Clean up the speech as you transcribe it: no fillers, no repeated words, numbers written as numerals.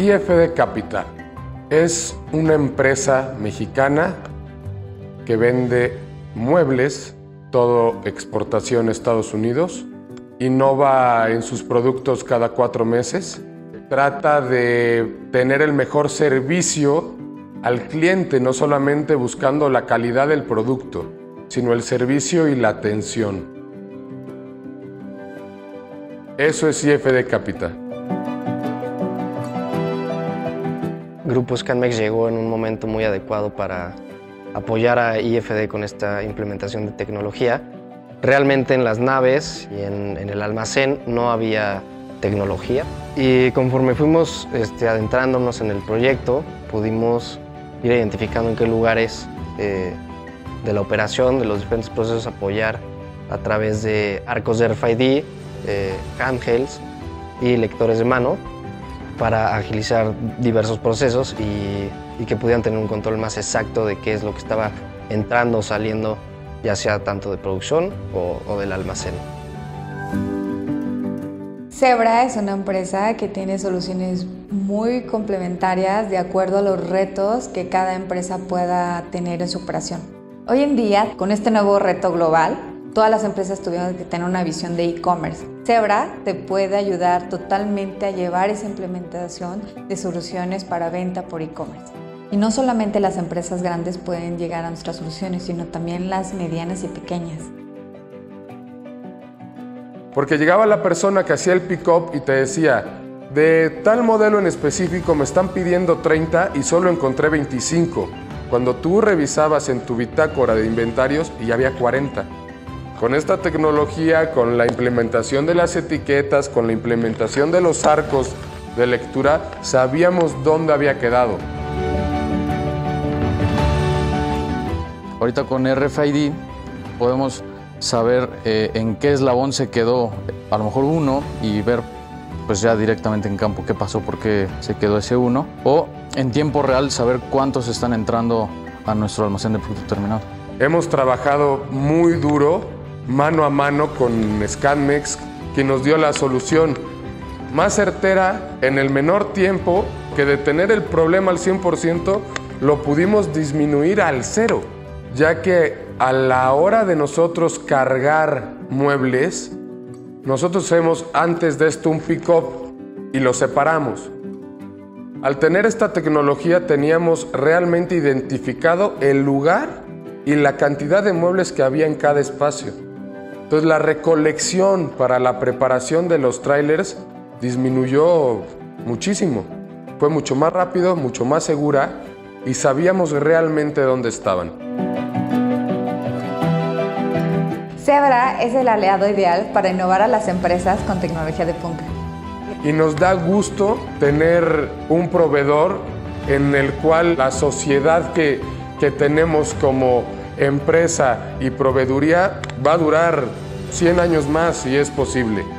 IFD Capital es una empresa mexicana que vende muebles, todo exportación a Estados Unidos, innova en sus productos cada 4 meses, trata de tener el mejor servicio al cliente, no solamente buscando la calidad del producto, sino el servicio y la atención. Eso es IFD Capital. Grupo Scanmex llegó en un momento muy adecuado para apoyar a IFD con esta implementación de tecnología. Realmente en las naves y en el almacén no había tecnología y conforme fuimos adentrándonos en el proyecto pudimos ir identificando en qué lugares de la operación, de los diferentes procesos apoyar a través de arcos de RFID, handhelds y lectores de mano para agilizar diversos procesos y que pudieran tener un control más exacto de qué es lo que estaba entrando o saliendo, ya sea tanto de producción o del almacén. Zebra es una empresa que tiene soluciones muy complementarias de acuerdo a los retos que cada empresa pueda tener en su operación. Hoy en día, con este nuevo reto global, todas las empresas tuvieron que tener una visión de e-commerce. Zebra te puede ayudar totalmente a llevar esa implementación de soluciones para venta por e-commerce. Y no solamente las empresas grandes pueden llegar a nuestras soluciones, sino también las medianas y pequeñas. Porque llegaba la persona que hacía el pick-up y te decía, de tal modelo en específico me están pidiendo 30 y solo encontré 25. Cuando tú revisabas en tu bitácora de inventarios y ya había 40. Con esta tecnología, con la implementación de las etiquetas, con la implementación de los arcos de lectura, sabíamos dónde había quedado. Ahorita con RFID podemos saber en qué eslabón se quedó a lo mejor uno y ver pues ya directamente en campo qué pasó, por qué se quedó ese uno, o en tiempo real saber cuántos están entrando a nuestro almacén de producto terminado. Hemos trabajado muy duro, mano a mano con Scanmex, que nos dio la solución más certera en el menor tiempo, que de tener el problema al 100% lo pudimos disminuir al 0, ya que a la hora de nosotros cargar muebles, nosotros hacemos antes de esto un pick-up y lo separamos. Al tener esta tecnología teníamos realmente identificado el lugar y la cantidad de muebles que había en cada espacio. Entonces la recolección para la preparación de los trailers disminuyó muchísimo. Fue mucho más rápido, mucho más segura y sabíamos realmente dónde estaban. Zebra es el aliado ideal para innovar a las empresas con tecnología de punta. Y nos da gusto tener un proveedor en el cual la sociedad que tenemos como empresa y proveeduría va a durar 100 años más si es posible.